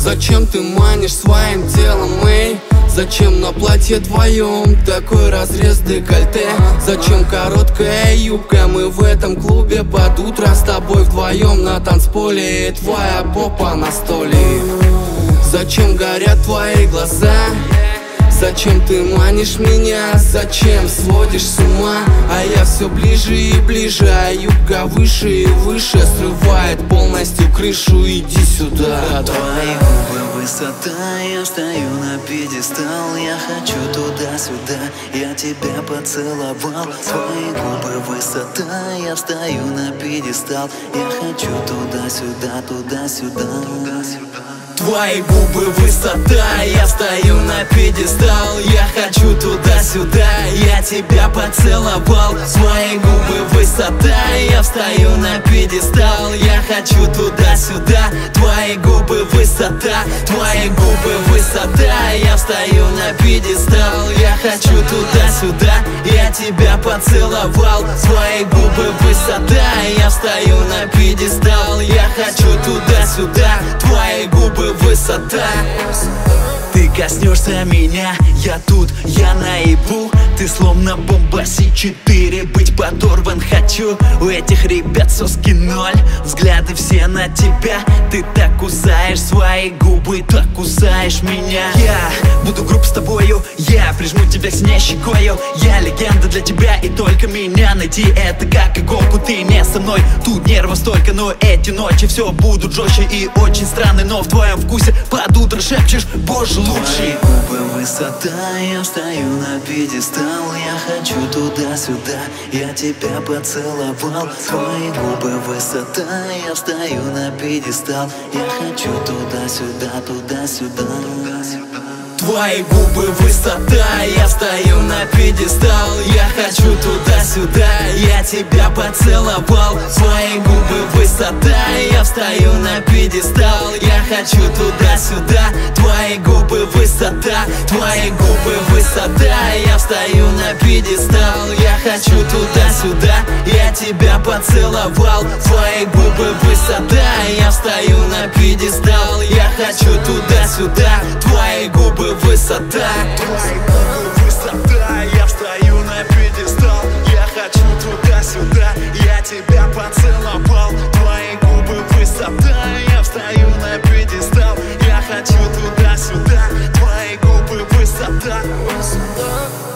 Зачем ты манишь своим телом, эй? Зачем на платье твоем такой разрез декольте? Зачем короткая юбка? Мы в этом клубе под утро с тобой вдвоем на танцполе, и твоя попа на столе. Зачем горят твои глаза? Зачем ты манишь меня? Зачем сводишь с ума? А я все ближе и ближе, а юбка выше и выше срывает полностью крышу. Иди сюда. Твои губы высота, я стою на пьедестал. Я хочу туда-сюда, я тебя поцеловал. Твои губы высота, я стою на пьедестал. Я хочу туда-сюда, туда-сюда, туда-сюда. Твои губы высота, я стою на пьедестал. Я хочу туда-сюда, я тебя поцеловал. Твои губы высота, я встаю на пьедестал. Я хочу туда-сюда, твои губы высота. Твои губы высота, я встаю на пьедестал. Я хочу туда-сюда, я тебя поцеловал. Твои губы высота, я встаю на пьедестал. Я хочу туда-сюда, твои губы высота. Ты коснешься меня, я тут, я наебу. Ты словно бомба С4, быть подорван хочу. У этих ребят соски ноль, взгляды все на тебя. Ты так кусаешь свои губы, так кусаешь меня. Я буду груб с тобою, я прижму тебя к стене щекою. Я легенда для тебя и только меня найти это как иголку. Ты не со мной, тут нервов столько, но эти ночи все будут жестче и очень странные. Но в твоем вкусе под утро шепчешь, боже лучший. Твои губы высота, я встаю на пьедестал. Я хочу туда-сюда, я тебя поцеловал. Твои губы высота, я встаю на пьедестал. Я хочу туда-сюда, туда-сюда, туда-сюда. Твои губы высота, я встаю на пьедестал. Я хочу туда-сюда, я тебя поцеловал. Твои губы высота, я встаю на пьедестал. Я хочу туда-сюда, твои губы высота. Твои губы высота, я встаю на пьедестал. Я хочу туда-сюда, я тебя поцеловал. Твои губы высота, я встаю на пьедестал. Я хочу туда-сюда, твои губы высота. Твои губы высота, я встаю на пьедестал. Я хочу туда-сюда, я тебя поцеловал. Твои губы высота, я встаю на пьедестал. Я хочу туда-сюда, твои губы высота.